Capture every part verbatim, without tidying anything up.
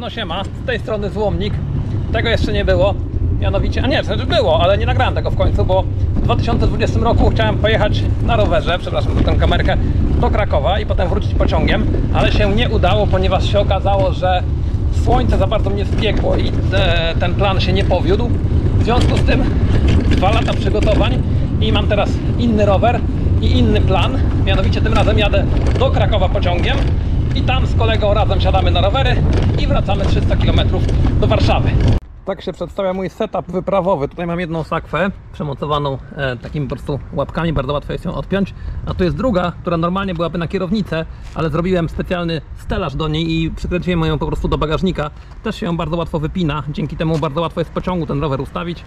No siema, z tej strony Złomnik. Tego jeszcze nie było. Mianowicie, a nie, znaczy było, ale nie nagrałem tego w końcu, bo w dwa tysiące dwudziestym roku chciałem pojechać na rowerze, przepraszam za tę kamerkę, do Krakowa i potem wrócić pociągiem, ale się nie udało, ponieważ się okazało, że słońce za bardzo mnie spiekło i te, ten plan się nie powiódł. W związku z tym dwa lata przygotowań i mam teraz inny rower i inny plan. Mianowicie tym razem jadę do Krakowa pociągiem i tam z kolegą razem siadamy na rowery i wracamy trzysta kilometrów do Warszawy. Tak się przedstawia mój setup wyprawowy. Tutaj mam jedną sakwę przemocowaną e, takimi po prostu łapkami, bardzo łatwo jest ją odpiąć. A tu jest druga, która normalnie byłaby na kierownicę, ale zrobiłem specjalny stelaż do niej i przykręciłem ją po prostu do bagażnika. Też się ją bardzo łatwo wypina, dzięki temu bardzo łatwo jest w pociągu ten rower ustawić.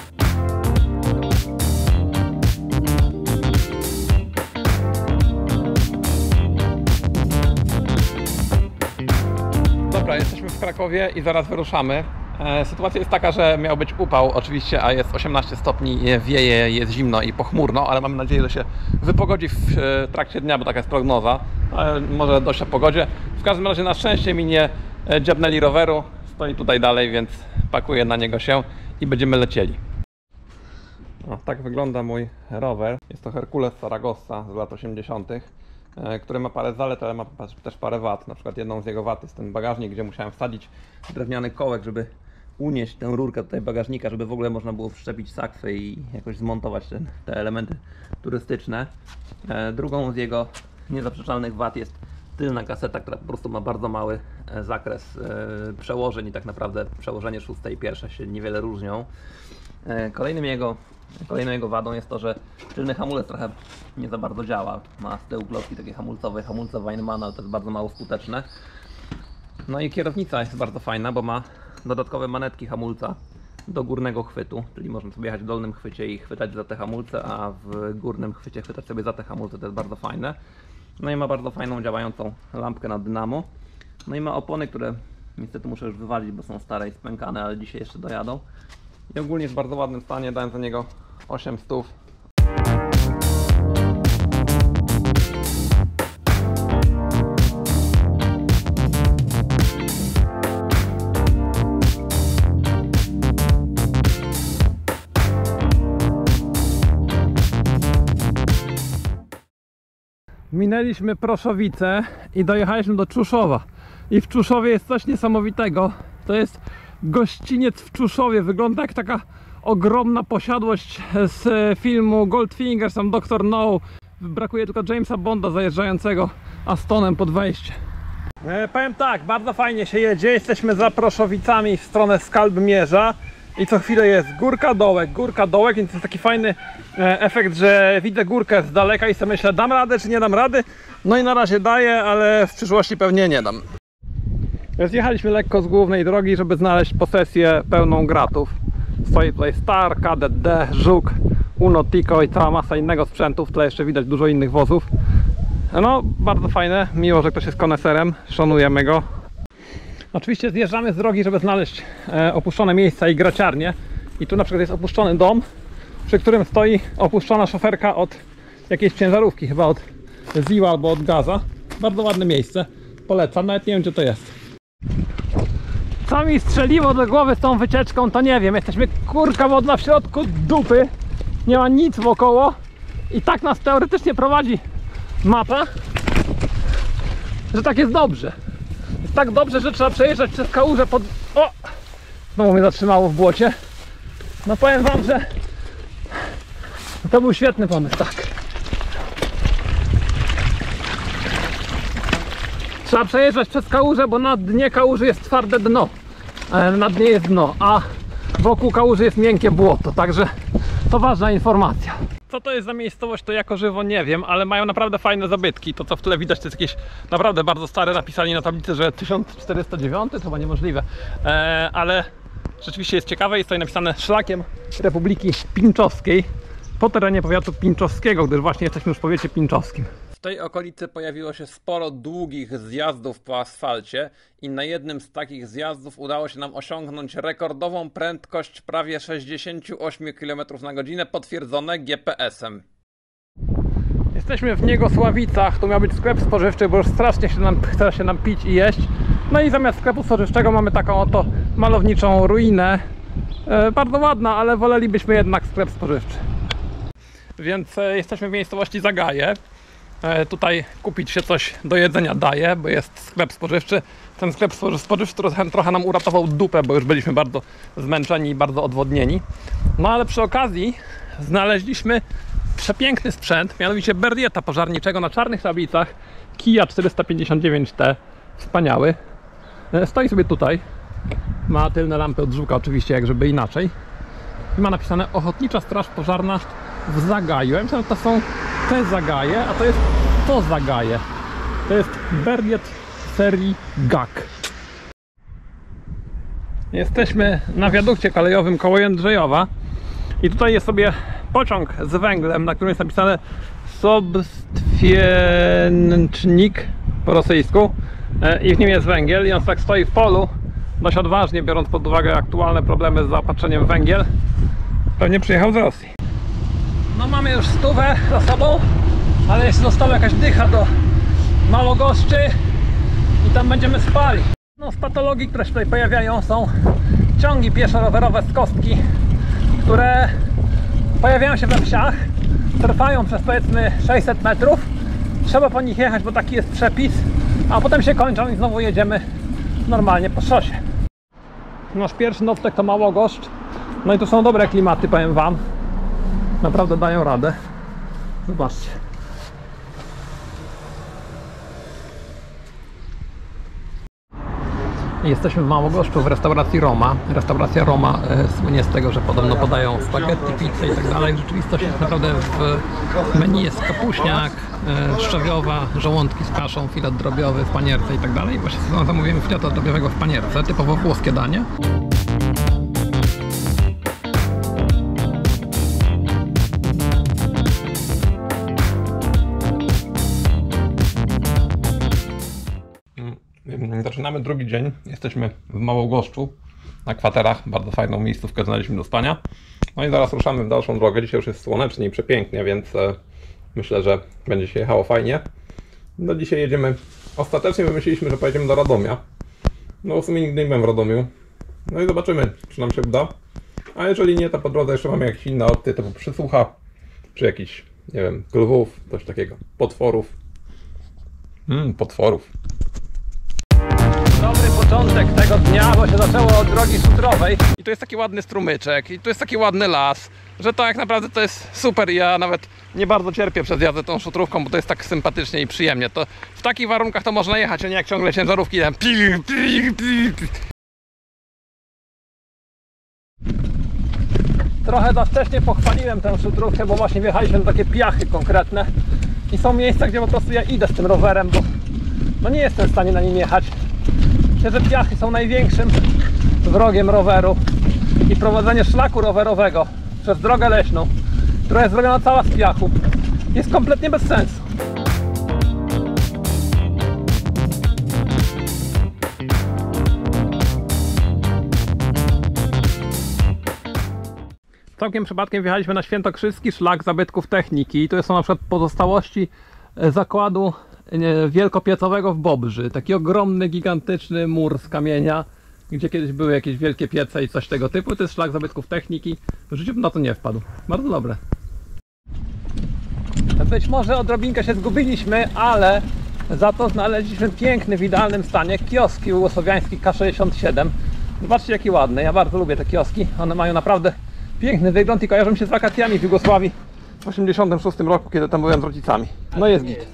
Dobra, jesteśmy w Krakowie i zaraz wyruszamy. Sytuacja jest taka, że miał być upał oczywiście, a jest osiemnaście stopni, wieje, jest zimno i pochmurno, ale mamy nadzieję, że się wypogodzi w trakcie dnia, bo taka jest prognoza, ale może dość o pogodzie. W każdym razie na szczęście mi nie dziabnęli roweru, stoi tutaj dalej, więc pakuję na niego się i będziemy lecieli. O, tak wygląda mój rower. Jest to Hercules Saragossa z lat osiemdziesiątych, który ma parę zalet, ale ma też parę wad. Na przykład jedną z jego wad jest ten bagażnik, gdzie musiałem wsadzić drewniany kołek, żeby unieść tę rurkę tutaj bagażnika, żeby w ogóle można było wszczepić sakwę i jakoś zmontować ten, te elementy turystyczne. Drugą z jego niezaprzeczalnych wad jest tylna kaseta, która po prostu ma bardzo mały zakres przełożeń i tak naprawdę przełożenie szóste i pierwsze się niewiele różnią. Kolejnym jego, kolejną jego wadą jest to, że tylny hamulec trochę nie za bardzo działa. Ma z tyłu klocki takie hamulcowe, hamulce Weinmana, ale to jest bardzo mało skuteczne. No i kierownica jest bardzo fajna, bo ma dodatkowe manetki hamulca do górnego chwytu, czyli można sobie jechać w dolnym chwycie i chwytać za te hamulce, a w górnym chwycie chwytać sobie za te hamulce, to jest bardzo fajne. No i ma bardzo fajną działającą lampkę na dynamo. No i ma opony, które niestety muszę już wywalić, bo są stare i spękane, ale dzisiaj jeszcze dojadą. I ogólnie jest w bardzo ładnym stanie, dałem za niego osiem stów. Minęliśmy Proszowice i dojechaliśmy do Czuszowa. I w Czuszowie jest coś niesamowitego. To jest gościniec w Czuszowie. Wygląda jak taka ogromna posiadłość z filmu Goldfinger, tam doktor No. Brakuje tylko Jamesa Bonda zajeżdżającego Astonem pod wejście. E, powiem tak, bardzo fajnie się jedzie. Jesteśmy za Proszowicami w stronę Skalbmierza. I co chwilę jest górka, dołek, górka, dołek, więc jest taki fajny e, efekt, że widzę górkę z daleka i sobie myślę, dam radę czy nie dam rady. No i na razie daję, ale w przyszłości pewnie nie dam. Zjechaliśmy lekko z głównej drogi, żeby znaleźć posesję pełną gratów. Stoi tutaj Star, Kadett D, Żuk, Uno, Tico i cała masa innego sprzętu. W tle jeszcze widać dużo innych wozów. No, bardzo fajne, miło, że ktoś jest koneserem, szanujemy go. Oczywiście zjeżdżamy z drogi, żeby znaleźć e, opuszczone miejsca i graciarnie. I tu na przykład jest opuszczony dom, przy którym stoi opuszczona szoferka od jakiejś ciężarówki, chyba od Ziła albo od Gaza. Bardzo ładne miejsce, polecam, nawet nie wiem gdzie to jest. Co mi strzeliło do głowy z tą wycieczką, to nie wiem. Jesteśmy kurka wodna w środku dupy, nie ma nic wokoło i tak nas teoretycznie prowadzi mapa, że tak jest dobrze. Jest tak dobrze, że trzeba przejeżdżać przez kałużę pod... O! Znowu mnie zatrzymało w błocie. No powiem wam, że to był świetny pomysł, tak. Trzeba przejeżdżać przez kałużę, bo na dnie kałuży jest twarde dno. Na dnie jest dno, a wokół kałuży jest miękkie błoto, także to ważna informacja. Co to jest za miejscowość, to jako żywo nie wiem, ale mają naprawdę fajne zabytki. To co w tle widać to jest jakieś naprawdę bardzo stare, napisali na tablicy, że tysiąc czterysta dziewięć, to chyba niemożliwe, eee, ale rzeczywiście jest ciekawe, jest tutaj napisane szlakiem Republiki Pinczowskiej po terenie powiatu pinczowskiego, gdyż właśnie jesteśmy już w powiecie pinczowskim. W tej okolicy pojawiło się sporo długich zjazdów po asfalcie i na jednym z takich zjazdów udało się nam osiągnąć rekordową prędkość prawie sześćdziesiąt osiem kilometrów na godzinę potwierdzone G P S-em. Jesteśmy w Niegosławicach, tu miał być sklep spożywczy, bo już strasznie się nam, chce się nam pić i jeść. No i zamiast sklepu spożywczego mamy taką oto malowniczą ruinę. E, bardzo ładna, ale wolelibyśmy jednak sklep spożywczy. Więc e, jesteśmy w miejscowości Zagaje. E, tutaj kupić się coś do jedzenia daje, bo jest sklep spożywczy. Ten sklep spożywczy trochę, trochę nam uratował dupę, bo już byliśmy bardzo zmęczeni i bardzo odwodnieni. No ale przy okazji znaleźliśmy przepiękny sprzęt, mianowicie Berlieta pożarniczego na czarnych tablicach Kia czterysta pięćdziesiąt dziewięć T. Wspaniały. Stoi sobie tutaj. Ma tylne lampy od żuka oczywiście, jak żeby inaczej. I ma napisane Ochotnicza Straż Pożarna w Zagaju. Ja myślę, że to są te Zagaje, a to jest to Zagaje. To jest Berliet serii G A K. Jesteśmy na wiadukcie kolejowym koło Jędrzejowa. I tutaj jest sobie pociąg z węglem, na którym jest napisane Sobstwiencznik po rosyjsku. I w nim jest węgiel i on tak stoi w polu dość odważnie, biorąc pod uwagę aktualne problemy z zaopatrzeniem w węgiel. Pewnie przyjechał z Rosji. No mamy już stówę za sobą, ale jeszcze została jakaś dycha do Małogoszczy i tam będziemy spali. No z patologii, które się tutaj pojawiają, są ciągi pieszo-rowerowe z kostki, które pojawiają się we wsiach, trwają przez powiedzmy sześćset metrów. Trzeba po nich jechać, bo taki jest przepis, a potem się kończą i znowu jedziemy normalnie po szosie. Nasz pierwszy nocleg to Małogoszcz. No i to są dobre klimaty, powiem wam. Naprawdę dają radę. Zobaczcie. Jesteśmy w Małogoszczu w restauracji Roma. Restauracja Roma e, słynie z tego, że podobno podają spaghetti, pizzę i tak dalej. W rzeczywistości tak naprawdę w menu jest kapuśniak, e, szczawiowa, żołądki z kaszą, filet drobiowy w panierce i tak dalej. Właśnie zamówiłem fileta drobiowego w panierce, typowo włoskie danie. Zaczynamy drugi dzień. Jesteśmy w Małogoszczu na kwaterach. Bardzo fajną miejscówkę znaleźliśmy do spania. No i zaraz ruszamy w dalszą drogę. Dzisiaj już jest słonecznie i przepięknie, więc e, myślę, że będzie się jechało fajnie. No dzisiaj jedziemy. Ostatecznie wymyśliliśmy, że pojedziemy do Radomia. No w sumie nigdy nie byłem w Radomiu. No i zobaczymy, czy nam się uda. A jeżeli nie, to po drodze jeszcze mamy jakieś inne opcje, typu przysłucha, czy jakiś, nie wiem, lwów, coś takiego. Potworów. Mmm, potworów. Dobry początek tego dnia, bo się zaczęło od drogi szutrowej. I tu jest taki ładny strumyczek, i tu jest taki ładny las, że to jak naprawdę to jest super. Ja nawet nie bardzo cierpię przez jazdę tą szutrówką, bo to jest tak sympatycznie i przyjemnie. To w takich warunkach to można jechać, a nie jak ciągle ciężarówki tam. Trochę za wcześnie pochwaliłem tę szutrówkę, bo właśnie wjechaliśmy na takie piachy konkretne. I są miejsca, gdzie po prostu ja idę z tym rowerem, bo no nie jestem w stanie na nim jechać. Myślę, że piachy są największym wrogiem roweru i prowadzenie szlaku rowerowego przez drogę leśną, która jest zrobiona cała z piachu, jest kompletnie bez sensu. Całkiem przypadkiem wjechaliśmy na Świętokrzyski szlak zabytków techniki i to są na przykład pozostałości zakładu wielkopiecowego w Bobrzy. Taki ogromny, gigantyczny mur z kamienia, gdzie kiedyś były jakieś wielkie piece i coś tego typu. To jest szlak zabytków techniki. W życiu bym na to nie wpadł. Bardzo dobre. Być może odrobinkę się zgubiliśmy, ale za to znaleźliśmy piękny, w idealnym stanie kioski jugosłowiański K sześćdziesiąt siedem. Zobaczcie jaki ładny. Ja bardzo lubię te kioski. One mają naprawdę piękny wygląd i kojarzą się z wakacjami w Jugosławii w osiemdziesiątym szóstym roku, kiedy tam byłem z rodzicami. No jest git.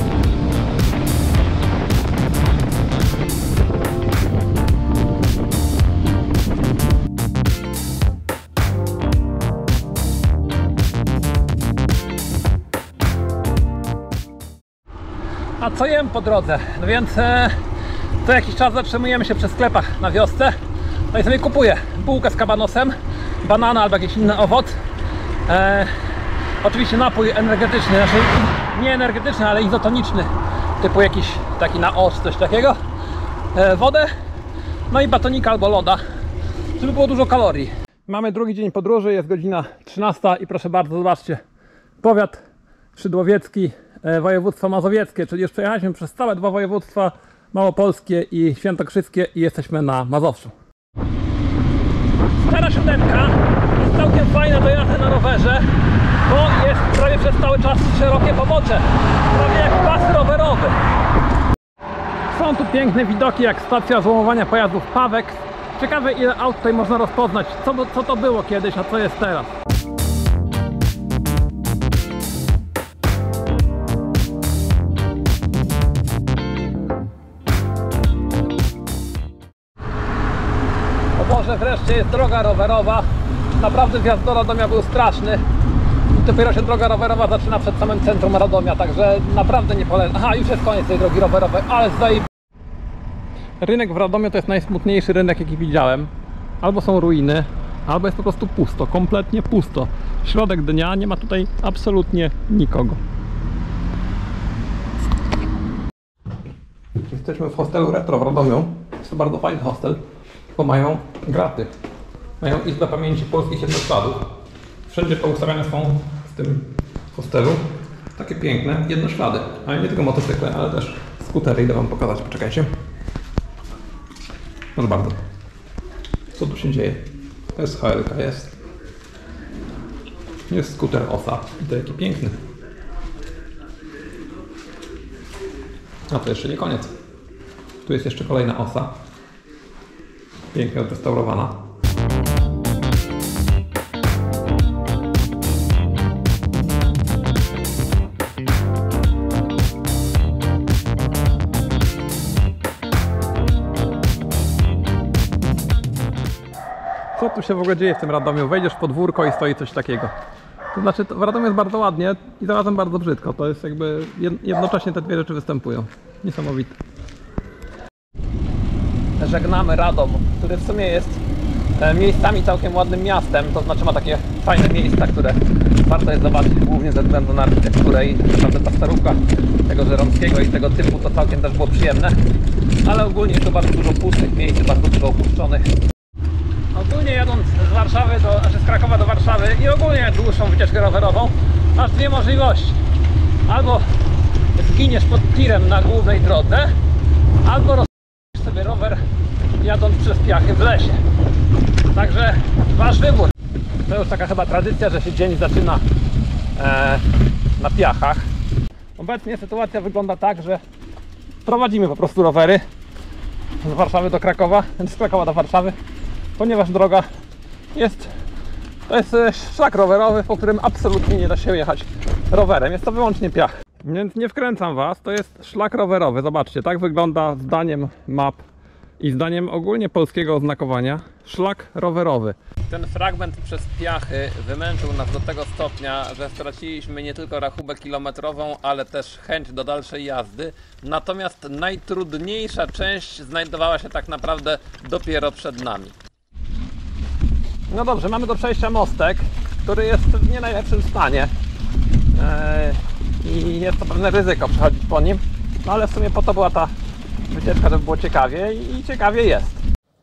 A co jem po drodze? No więc e, co jakiś czas zatrzymujemy się przy sklepach na wiosce. No i sobie kupuję bułkę z kabanosem, banana albo jakiś inny owoc. E, oczywiście napój energetyczny, znaczy nie energetyczny, ale izotoniczny, typu jakiś taki na osz, coś takiego. E, wodę, no i batonika albo loda, żeby było dużo kalorii. Mamy drugi dzień podróży, jest godzina trzynasta i proszę bardzo, zobaczcie. Powiat szydłowiecki, województwo mazowieckie, czyli już przejechaliśmy przez całe dwa województwa małopolskie i świętokrzyskie i jesteśmy na Mazowszu. Stara siódemka jest całkiem fajna do jazdy na rowerze, bo jest prawie przez cały czas szerokie pobocze, prawie jak pas rowerowy. Są tu piękne widoki jak stacja złomowania pojazdów Pawex. Ciekawe ile aut tutaj można rozpoznać, co, co to było kiedyś, a co jest teraz. O Boże, wreszcie jest droga rowerowa. Naprawdę zjazd do Radomia był straszny. I dopiero się droga rowerowa zaczyna przed samym centrum Radomia, także naprawdę nie polecam. Aha, już jest koniec tej drogi rowerowej, ale zdaje. Rynek w Radomiu to jest najsmutniejszy rynek jaki widziałem. Albo są ruiny, albo jest po prostu pusto, kompletnie pusto. Środek dnia, nie ma tutaj absolutnie nikogo. Jesteśmy w hostelu Retro w Radomiu. Jest to bardzo fajny hostel, bo mają graty. Mają izbę pamięci polskich jednośladów. Wszędzie poustawiane są w tym hostelu takie piękne jednoślady. Ale nie tylko motocykle, ale też skutery. Idę wam pokazać, poczekajcie. Proszę bardzo. Co tu się dzieje? To jest H L K, jest. Jest skuter Osa. I to jaki piękny. A to jeszcze nie koniec. Tu jest jeszcze kolejna Osa. Pięknie odrestaurowana. Co tu się w ogóle dzieje w tym Radomiu? Wejdziesz w podwórko i stoi coś takiego. To znaczy, to w Radomiu jest bardzo ładnie i zarazem bardzo brzydko. To jest jakby jednocześnie te dwie rzeczy występują. Niesamowite. Żegnamy Radom, który w sumie jest miejscami całkiem ładnym miastem. To znaczy ma takie fajne miejsca, które warto jest zobaczyć głównie ze względu na architekturę i naprawdę ta starówka tego Żeromskiego i tego typu to całkiem też było przyjemne. Ale ogólnie jest to bardzo dużo pustych miejsc, bardzo dużo opuszczonych. Ogólnie jadąc z Warszawy, do, znaczy z Krakowa do Warszawy i ogólnie dłuższą wycieczkę rowerową, masz dwie możliwości. Albo zginiesz pod tirem na głównej drodze, albo rozpoczniesz sobie rower jadąc przez piachy w lesie. Także wasz wybór. To już taka chyba tradycja, że się dzień zaczyna e, na piachach. Obecnie sytuacja wygląda tak, że prowadzimy po prostu rowery z Warszawy do Krakowa, z Krakowa do Warszawy. Ponieważ droga jest, to jest szlak rowerowy, po którym absolutnie nie da się jechać rowerem. Jest to wyłącznie piach. Więc nie wkręcam was, to jest szlak rowerowy. Zobaczcie, tak wygląda zdaniem map i zdaniem ogólnie polskiego oznakowania szlak rowerowy. Ten fragment przez piachy wymęczył nas do tego stopnia, że straciliśmy nie tylko rachubę kilometrową, ale też chęć do dalszej jazdy. Natomiast najtrudniejsza część znajdowała się tak naprawdę dopiero przed nami. No dobrze, mamy do przejścia mostek, który jest w nie najlepszym stanie eee, i jest to pewne ryzyko przechodzić po nim, no ale w sumie po to była ta wycieczka, żeby było ciekawie i ciekawie jest.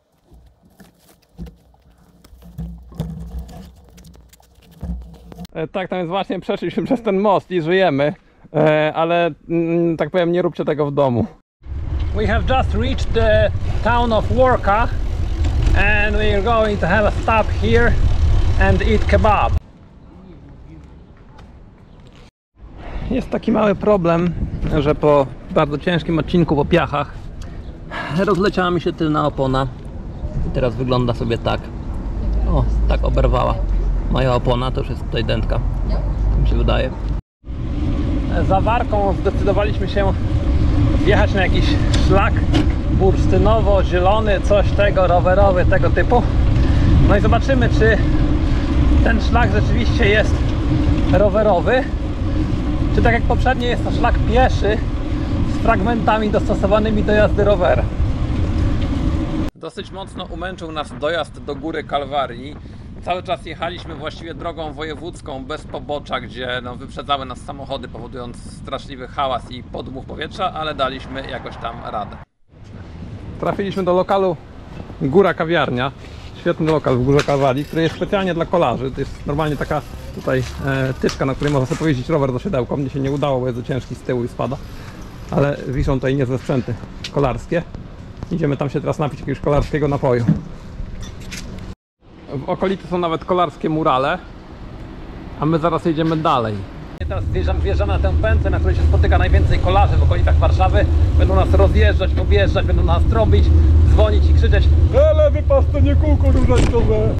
E, tak, tam jest właśnie, przeszliśmy przez ten most i żyjemy, e, ale mm, tak powiem, nie róbcie tego w domu. We have just reached the town of Worka. And we are going to have a stop here and eat kebab. Jest taki mały problem, że po bardzo ciężkim odcinku po piachach rozleciała mi się tylna opona i teraz wygląda sobie tak. O, tak oberwała. Moja opona to już jest tutaj dętka, tak mi się wydaje. Za Warką zdecydowaliśmy się wjechać na jakiś szlak bursztynowo-zielony, coś tego, rowerowy, tego typu. No i zobaczymy, czy ten szlak rzeczywiście jest rowerowy, czy tak jak poprzednio jest to szlak pieszy z fragmentami dostosowanymi do jazdy rowerem. Dosyć mocno umęczył nas dojazd do Góry Kalwarii. Cały czas jechaliśmy właściwie drogą wojewódzką bez pobocza, gdzie no, wyprzedzały nas samochody, powodując straszliwy hałas i podmuch powietrza, ale daliśmy jakoś tam radę. Trafiliśmy do lokalu Góra Kawiarnia. Świetny lokal w Górze Kalwarii, który jest specjalnie dla kolarzy. To jest normalnie taka tutaj e, tyczka, na której można sobie pojeździć rower do siodełką. Mnie się nie udało, bo jest za ciężki z tyłu i spada. ale wiszą tutaj niezłe sprzęty kolarskie. Idziemy tam się teraz napić jakiegoś kolarskiego napoju. W okolicy są nawet kolarskie murale, a my zaraz jedziemy dalej. Teraz wjeżdżamy, wjeżdżamy na tę pętlę, na której się spotyka najwięcej kolarzy w okolicach Warszawy. Będą nas rozjeżdżać, objeżdżać, będą nas trąbić, dzwonić i krzyczeć: "E, lewy pas to nie kółko różańcowe!"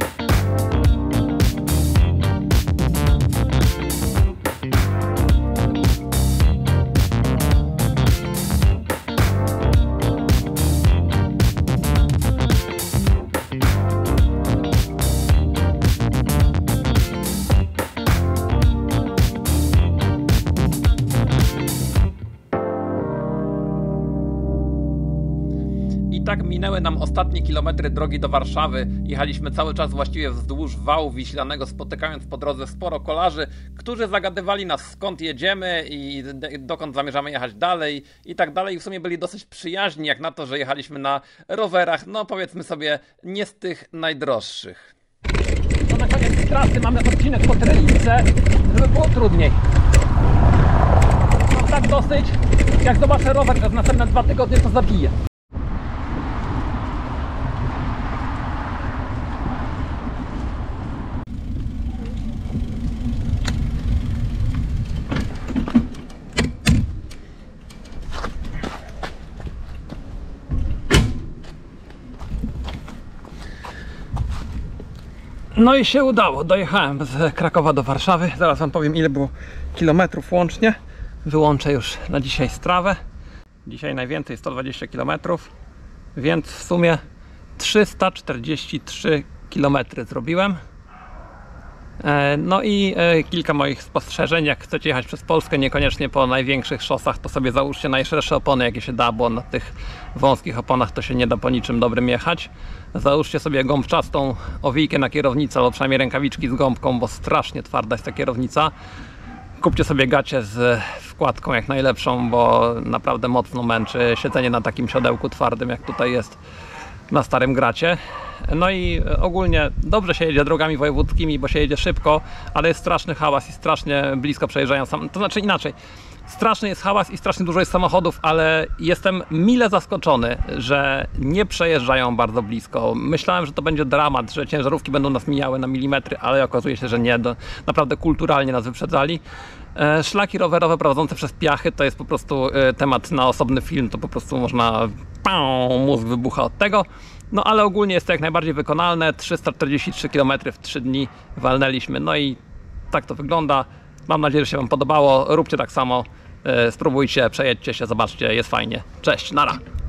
I tak minęły nam ostatnie kilometry drogi do Warszawy. Jechaliśmy cały czas właściwie wzdłuż wału wiślanego, spotykając po drodze sporo kolarzy, którzy zagadywali nas, skąd jedziemy i dokąd zamierzamy jechać dalej i tak dalej. W sumie byli dosyć przyjaźni jak na to, że jechaliśmy na rowerach, no powiedzmy sobie, nie z tych najdroższych. No na koniec trasy mamy odcinek po Trelice, żeby było trudniej. Mam tak dosyć, jak zobaczę rower przez następne dwa tygodnie, to zabiję. No i się udało, dojechałem z Krakowa do Warszawy. Zaraz wam powiem, ile było kilometrów łącznie. Wyłączę już na dzisiaj strawę. Dzisiaj najwięcej sto dwadzieścia kilometrów, więc w sumie trzysta czterdzieści trzy kilometry zrobiłem. No i kilka moich spostrzeżeń: jak chcecie jechać przez Polskę, niekoniecznie po największych szosach, to sobie załóżcie najszersze opony, jakie się da, bo na tych wąskich oponach to się nie da po niczym dobrym jechać. Załóżcie sobie gąbczastą owijkę na kierownicę, albo przynajmniej rękawiczki z gąbką, bo strasznie twarda jest ta kierownica. Kupcie sobie gacie z wkładką jak najlepszą, bo naprawdę mocno męczy siedzenie na takim siodełku twardym, jak tutaj jest na starym gracie. No i ogólnie dobrze się jedzie drogami wojewódzkimi, bo się jedzie szybko, ale jest straszny hałas i strasznie blisko przejeżdżają sam... To znaczy inaczej, straszny jest hałas i strasznie dużo jest samochodów, ale jestem mile zaskoczony, że nie przejeżdżają bardzo blisko. Myślałem, że to będzie dramat, że ciężarówki będą nas mijały na milimetry, ale okazuje się, że nie. Naprawdę kulturalnie nas wyprzedzali. Szlaki rowerowe prowadzące przez piachy to jest po prostu temat na osobny film, to po prostu można... mózg wybucha od tego. No ale ogólnie jest to jak najbardziej wykonalne. trzysta czterdzieści trzy kilometry w trzy dni walnęliśmy. No i tak to wygląda. Mam nadzieję, że się wam podobało. Róbcie tak samo. Spróbujcie, przejedźcie się, zobaczcie, jest fajnie. Cześć, nara!